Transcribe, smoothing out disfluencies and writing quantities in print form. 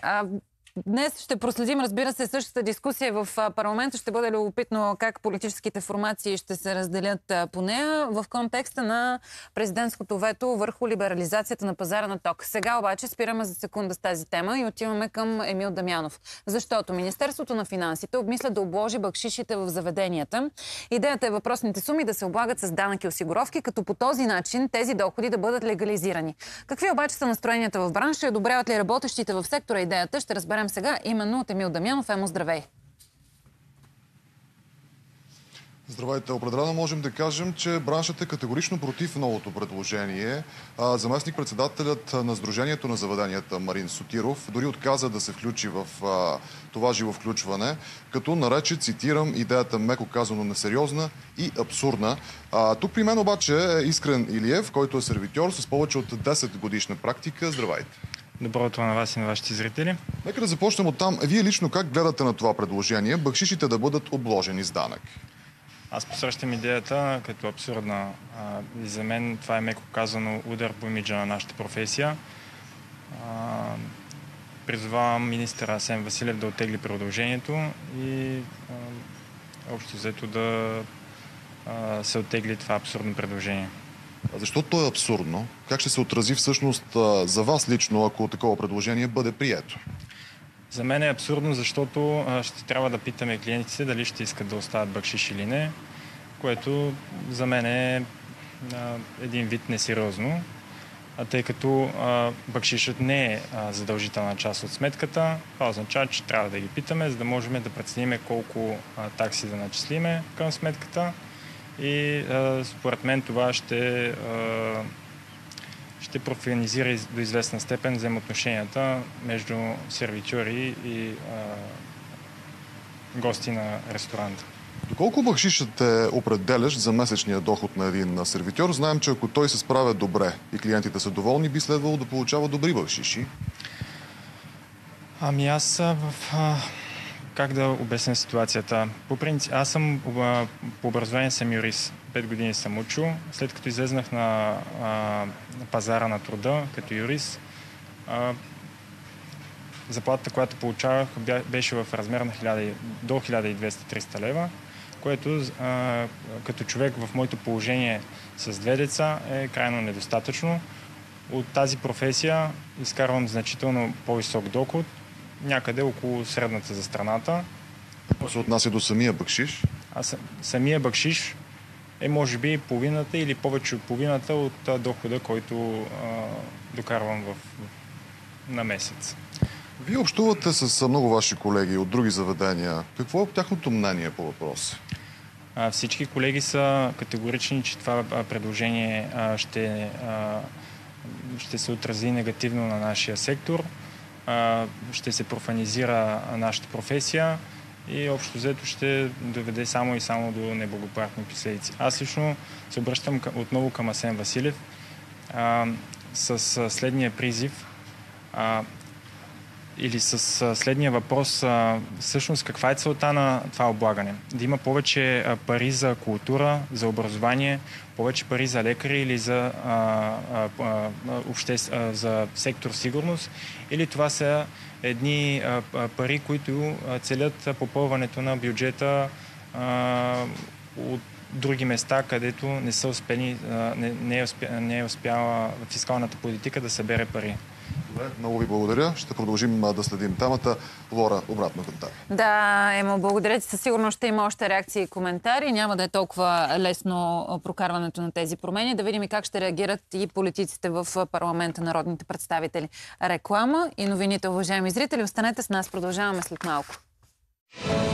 Днес ще проследим, разбира се, същата дискусия в парламента. Ще бъде любопитно как политическите формации ще се разделят по нея в контекста на президентското вето върху либерализацията на пазара на ток. Сега обаче спираме за секунда с тази тема и отиваме към Емил Дамянов. Защото Министерството на финансите обмисля да обложи бакшишите в заведенията. Идеята е въпросните суми да се облагат с данъки и осигуровки, като по този начин тези доходи да бъдат легализирани. Какви обаче са настроенията в бранша? Одобряват ли работещите в сектора идеята? Ще разберем сега именно от Емил Дамянов. Емо, здравей! Здравейте! Определено можем да кажем, че браншът е категорично против новото предложение. Заместник-председателят на Сдружението на заведенията Марин Сотиров дори отказа да се включи в това живо включване, като нарече, цитирам, идеята меко казано несериозна и абсурдна. Тук при мен обаче е Искрен Илиев, който е сервитьор с повече от 10 годишна практика. Здравейте! Добро утро на вас и на вашите зрители. Нека да започнем от там. Вие лично как гледате на това предложение бакшишите да бъдат обложени с данък? Аз посрещам идеята като абсурдна. И за мен това е меко казано удар по имиджа на нашата професия. Призовавам министър Асен Василев да оттегли предложението и общо взето да се оттегли това абсурдно предложение. Защо то е абсурдно? Как ще се отрази всъщност за вас лично, ако такова предложение бъде прието? За мен е абсурдно, защото ще трябва да питаме клиентите дали ще искат да остават бакшиш или не, което за мен е един вид несериозно. Тъй като бакшишът не е задължителна част от сметката, това означава, че трябва да ги питаме, за да можем да преценим колко такси да начислиме към сметката. И според мен това ще профанизира до известна степен взаимоотношенията между сервитьори и гости на ресторанта. Доколко бакшишът е определящ за месечния доход на един сервитьор? Знаем, че ако той се справя добре и клиентите са доволни, би следвало да получава добри бакшиши. Ами аз как да обясня ситуацията? По принцип, аз съм по образование съм юрист. 5 години съм учил. След като излезнах на пазара на труда като юрист, заплатата, която получавах, беше в размер на до 1200-300 лева, което като човек в моето положение с 2 деца е крайно недостатъчно. От тази професия изкарвам значително по-висок доход, някъде около средната за страната. Какво се отнася до самия бакшиш? Самия бакшиш е може би половината или повече от половината от дохода, който докарвам на месец. Вие общувате с много ваши колеги от други заведения. Какво е тяхното мнение по въпроса? Всички колеги са категорични, че това предложение ще се отрази негативно на нашия сектор. Ще се профанизира нашата професия и общо взето ще доведе само и само до неблагоприятни последици. Аз лично се обръщам отново към Асен Василев с следния призив или с следния въпрос. Всъщност каква е целта на това облагане? Да има повече пари за култура, за образование, повече пари за лекари или за сектор сигурност, или това са едни пари, които целят попълването на бюджета от други места, където не е успяла фискалната политика да събере пари. Добре, много ви благодаря. Ще продължим да следим темата. Лора, обратно към теб. Да, Емо, благодаря ти. Със сигурност ще има още реакции и коментари. Няма да е толкова лесно прокарването на тези промени. Да видим и как ще реагират и политиците в парламента, народните представители. Реклама и новините, уважаеми зрители. Останете с нас, продължаваме след малко.